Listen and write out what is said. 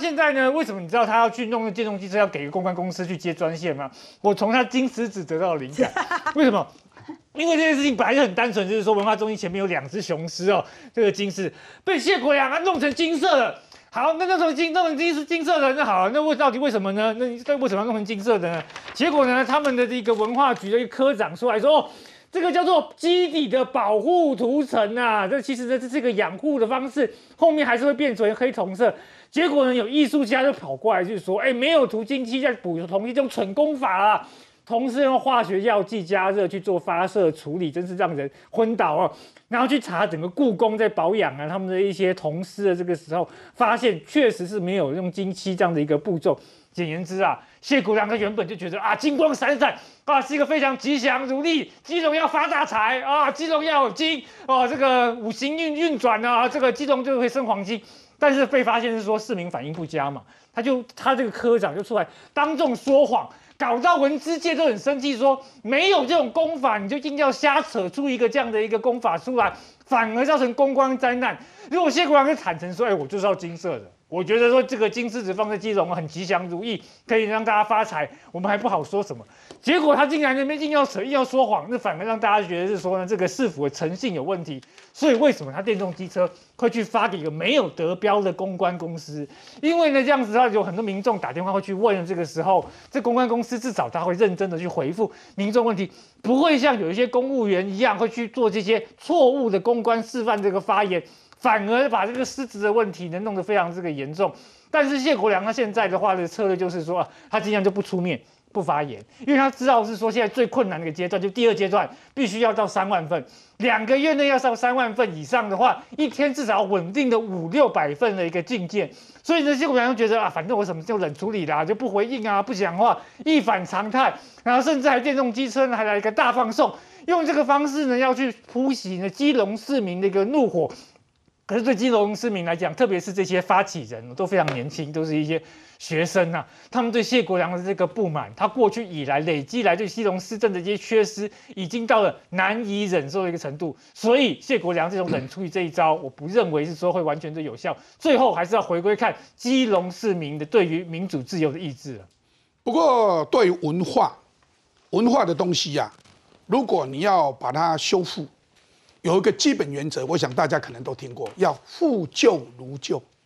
现在呢，为什么你知道他要去弄电动机车，要给一个公关公司去接专线吗？我从他金狮子得到了灵感。为什么？因为这件事情本来就很单纯，就是说文化中心前面有2只雄狮哦，这个金狮被谢国良弄成金色的。好，那弄成金色的，那好，那到底为什么呢？那为什么要弄成金色的呢？结果呢，他们的这个文化局的一个科长出来说，哦，这个叫做基底的保护涂层啊，这其实呢这是一个养护的方式，后面还是会变成黑铜色。结果呢，有艺术家就跑过来就说，没有涂金漆再补铜漆，这种蠢工法啊。同时用化学药剂加热去做发射处理，真是让人昏倒哦。然后去查整个故宫在保养啊，他们的一些铜丝的这个时候，发现确实是没有用金漆这样的一个步骤。简言之啊，谢国良他原本就觉得啊，金光闪闪啊，是一个非常吉祥如意，基隆要发大财啊，基隆要有金哦，这个五行运转啊，这个基隆就会生黄金。但是被发现是说市民反应不佳嘛，他这个科长就出来当众说谎。搞到文资界都很生气，说没有这种功法，你就硬要瞎扯出一个这样的一个功法出来，反而造成公关灾难。如果谢国良就坦诚说，我就是要金色的，我觉得说这个金狮子放在基隆很吉祥如意，可以让大家发财，我们还不好说什么。结果他竟然那边硬要扯，硬要说谎，那反而让大家觉得是说呢，这个市府的诚信有问题。所以为什么他电动机车会去发给一个没有得标的公关公司？因为呢这样子，他有很多民众打电话会去问，这个时候这公关公司至少他会认真的去回复民众问题，不会像有一些公务员一样会去做这些错误的公关示范这个发言，反而把这个失职的问题呢弄得非常这个严重。但是谢国良他现在的话的策略就是说，他尽量就不出面。不发言，因为他知道是说现在最困难的一个阶段，就第2阶段必须要到3万份，2个月内要上3万份以上的话，一天至少稳定的500-600份的一个进件。所以呢，谢国良就觉得啊，反正我什么就冷处理啦，就不回应啊，不讲话，一反常态。然后甚至还电动机车呢，还来一个大放送，用这个方式呢，要去扑熄呢基隆市民的一个怒火。可是对基隆市民来讲，特别是这些发起人都非常年轻，都是一些学生啊，他们对谢国良的这个不满，他过去以来累积来对基隆市政的这些缺失，已经到了难以忍受的一个程度。所以谢国良这种冷处理这一招，我不认为是说会完全的有效，最后还是要回归看基隆市民的对于民主自由的意志。 不过对文化的东西啊，如果你要把它修复，有一个基本原则，我想大家可能都听过，要复旧如旧。